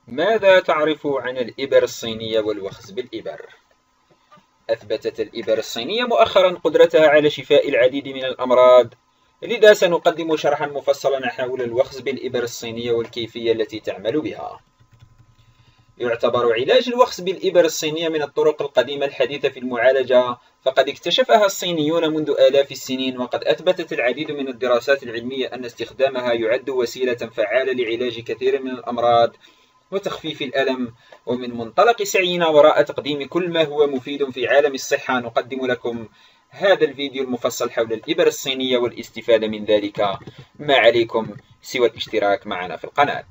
ماذا تعرف عن الإبر الصينية والوخز بالإبر؟ أثبتت الإبر الصينية مؤخرا قدرتها على شفاء العديد من الأمراض، لذا سنقدم شرحا مفصلا حول الوخز بالإبر الصينية والكيفية التي تعمل بها. يعتبر علاج الوخز بالإبر الصينية من الطرق القديمة الحديثة في المعالجة، فقد اكتشفها الصينيون منذ آلاف السنين، وقد أثبتت العديد من الدراسات العلمية أن استخدامها يعد وسيلة فعالة لعلاج كثير من الأمراض وتخفيف الألم. ومن منطلق سعينا وراء تقديم كل ما هو مفيد في عالم الصحة، نقدم لكم هذا الفيديو المفصل حول الإبر الصينية والاستفادة من ذلك. ما عليكم سوى الاشتراك معنا في القناة.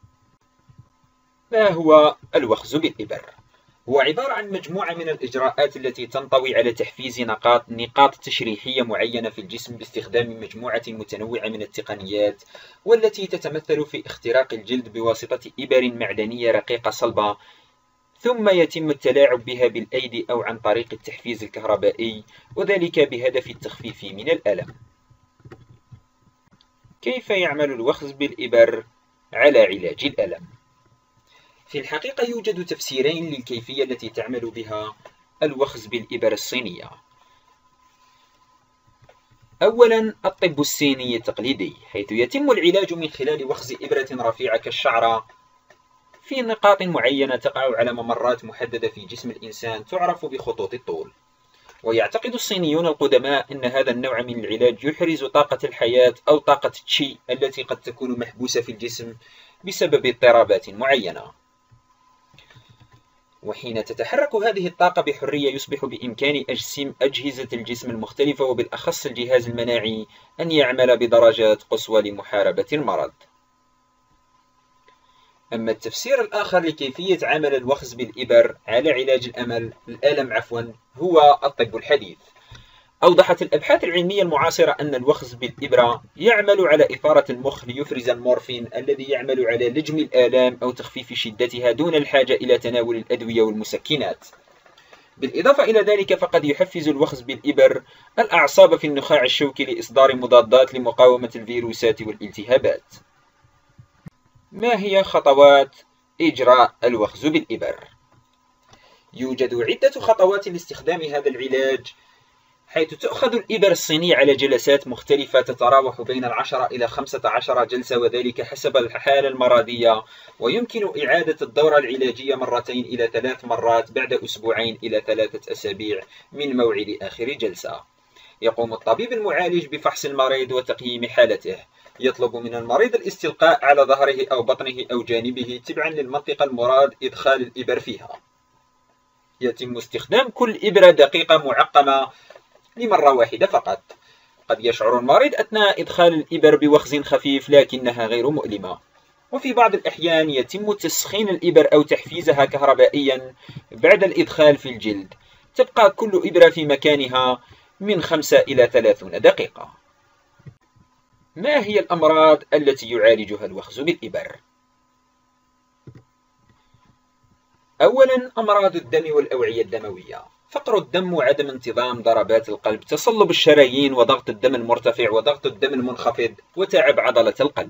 ما هو الوخز بالإبر؟ هو عبارة عن مجموعة من الإجراءات التي تنطوي على تحفيز نقاط تشريحية معينة في الجسم باستخدام مجموعة متنوعة من التقنيات، والتي تتمثل في اختراق الجلد بواسطة إبر معدنية رقيقة صلبة، ثم يتم التلاعب بها بالأيدي أو عن طريق التحفيز الكهربائي، وذلك بهدف التخفيف من الألم. كيف يعمل الوخز بالإبر على علاج الألم؟ في الحقيقة يوجد تفسيرين للكيفية التي تعمل بها الوخز بالإبر الصينية. أولا، الطب الصيني التقليدي، حيث يتم العلاج من خلال وخز إبرة رفيعة كالشعرة في نقاط معينة تقع على ممرات محددة في جسم الإنسان تعرف بخطوط الطول. ويعتقد الصينيون القدماء أن هذا النوع من العلاج يحرز طاقة الحياة أو طاقة تشي التي قد تكون محبوسة في الجسم بسبب اضطرابات معينة. وحين تتحرك هذه الطاقة بحرية، يصبح بإمكان أجهزة الجسم المختلفة وبالأخص الجهاز المناعي أن يعمل بدرجات قصوى لمحاربة المرض. أما التفسير الآخر لكيفية عمل الوخز بالإبر على علاج الألم هو الطب الحديث. أوضحت الأبحاث العلمية المعاصرة أن الوخز بالإبرة يعمل على إثارة المخ ليفرز المورفين الذي يعمل على لجم الآلام أو تخفيف شدتها دون الحاجة إلى تناول الأدوية والمسكنات. بالإضافة إلى ذلك، فقد يحفز الوخز بالإبر الأعصاب في النخاع الشوكي لإصدار مضادات لمقاومة الفيروسات والالتهابات. ما هي خطوات إجراء الوخز بالإبر؟ يوجد عدة خطوات لاستخدام هذا العلاج، حيث تؤخذ الإبر الصينية على جلسات مختلفة تتراوح بين 10 إلى 15 جلسة، وذلك حسب الحالة المرضية، ويمكن إعادة الدورة العلاجية 2 إلى 3 مرات بعد 2 إلى 3 أسابيع من موعد آخر جلسة. يقوم الطبيب المعالج بفحص المريض وتقييم حالته. يطلب من المريض الاستلقاء على ظهره أو بطنه أو جانبه تبعا للمنطقة المراد إدخال الإبر فيها. يتم استخدام كل إبرة دقيقة معقمة لمرة واحدة فقط. قد يشعر المريض أثناء إدخال الإبر بوخز خفيف لكنها غير مؤلمة، وفي بعض الأحيان يتم تسخين الإبر أو تحفيزها كهربائيا بعد الإدخال في الجلد. تبقى كل إبرة في مكانها من 5 إلى 30 دقيقة. ما هي الأمراض التي يعالجها الوخز بالإبر؟ أولا، أمراض الدم والأوعية الدموية. فقر الدم وعدم انتظام ضربات القلب، تصلب الشرايين وضغط الدم المرتفع وضغط الدم المنخفض وتعب عضلة القلب.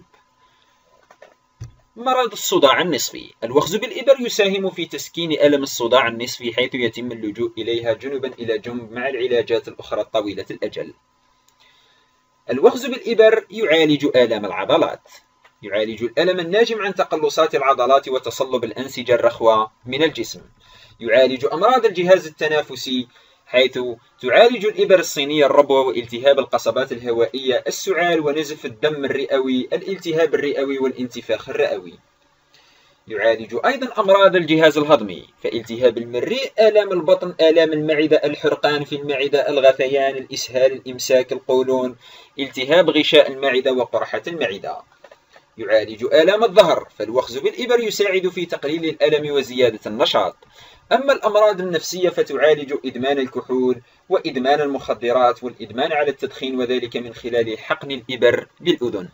مرض الصداع النصفي. الوخز بالإبر يساهم في تسكين ألم الصداع النصفي، حيث يتم اللجوء إليها جنبا إلى جنب مع العلاجات الأخرى الطويلة الأجل. الوخز بالإبر يعالج آلام العضلات. يعالج الألم الناجم عن تقلصات العضلات وتصلب الأنسجة الرخوة من الجسم. يعالج أمراض الجهاز التنافسي، حيث تعالج الإبر الصينية الربوة والتهاب القصبات الهوائية، السعال ونزف الدم الرئوي، الالتهاب الرئوي والانتفاخ الرئوي. يعالج أيضا أمراض الجهاز الهضمي، فالتهاب المريء، آلام البطن، آلام المعدة، الحرقان في المعدة، الغثيان، الإسهال، الإمساك، القولون، التهاب غشاء المعدة وقرحة المعدة. يعالج آلام الظهر، فالوخز بالإبر يساعد في تقليل الألم وزيادة النشاط. أما الأمراض النفسية فتعالج إدمان الكحول وإدمان المخدرات والإدمان على التدخين، وذلك من خلال حقن الإبر بالأذن.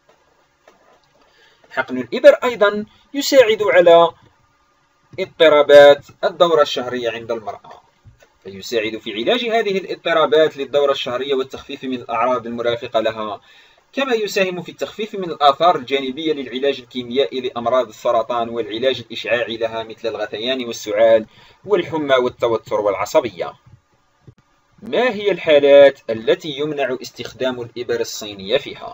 حقن الإبر أيضا يساعد على اضطرابات الدورة الشهرية عند المرأة، فيساعد في علاج هذه الاضطرابات للدورة الشهرية والتخفيف من الأعراض المرافقة لها، كما يساهم في التخفيف من الآثار الجانبية للعلاج الكيميائي لأمراض السرطان والعلاج الإشعاعي لها مثل الغثيان والسعال والحمى والتوتر والعصبية. ما هي الحالات التي يمنع استخدام الإبر الصينية فيها؟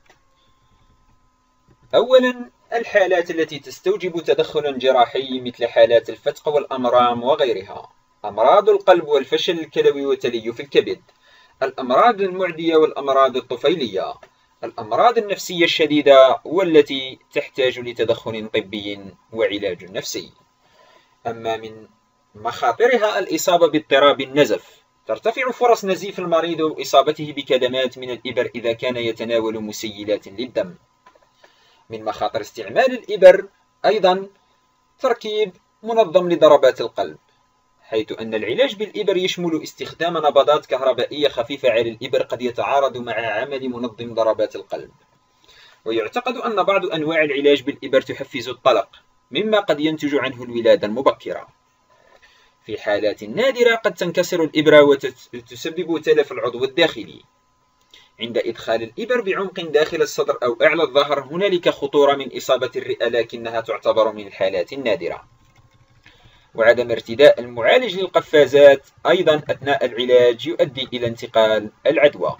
أولا، الحالات التي تستوجب تدخلا جراحي مثل حالات الفتق والأمرام وغيرها، أمراض القلب والفشل الكلوي وتليف الكبد، الأمراض المعدية والأمراض الطفيلية، الأمراض النفسية الشديدة والتي تحتاج لتدخل طبي وعلاج نفسي. أما من مخاطرها الإصابة باضطراب النزف، ترتفع فرص نزيف المريض وإصابته بكدمات من الإبر إذا كان يتناول مسيلات للدم. من مخاطر استعمال الإبر أيضا تركيب منظم لضربات القلب، حيث أن العلاج بالإبر يشمل استخدام نبضات كهربائية خفيفة على الإبر قد يتعارض مع عمل منظم ضربات القلب. ويعتقد أن بعض أنواع العلاج بالإبر تحفز الطلق، مما قد ينتج عنه الولادة المبكرة. في حالات نادرة قد تنكسر الإبرة وتسبب تلف العضو الداخلي. عند إدخال الإبر بعمق داخل الصدر أو أعلى الظهر هنالك خطورة من إصابة الرئة، لكنها تعتبر من الحالات النادرة. وعدم ارتداء المعالج للقفازات أيضا أثناء العلاج يؤدي إلى انتقال العدوى.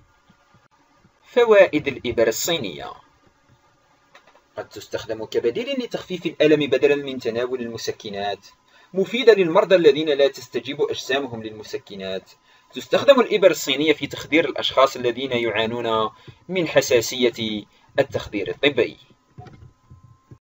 فوائد الإبر الصينية: قد تستخدم كبديل لتخفيف الألم بدلا من تناول المسكنات، مفيدة للمرضى الذين لا تستجيب أجسامهم للمسكنات. تستخدم الإبر الصينية في تخدير الأشخاص الذين يعانون من حساسية التخدير الطبي.